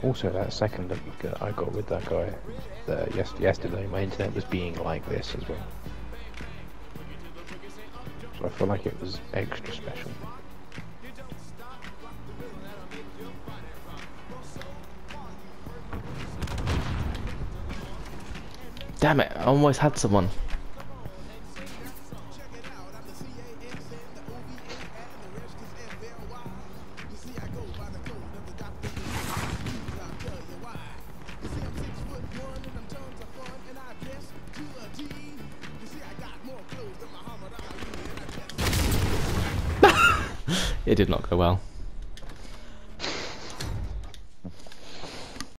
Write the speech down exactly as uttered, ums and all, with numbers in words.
Also, that second that I got with that guy uh, yes yesterday, my internet was being like this as well. So I feel like it was extra special. Damn it, I almost had someone. It did not go well.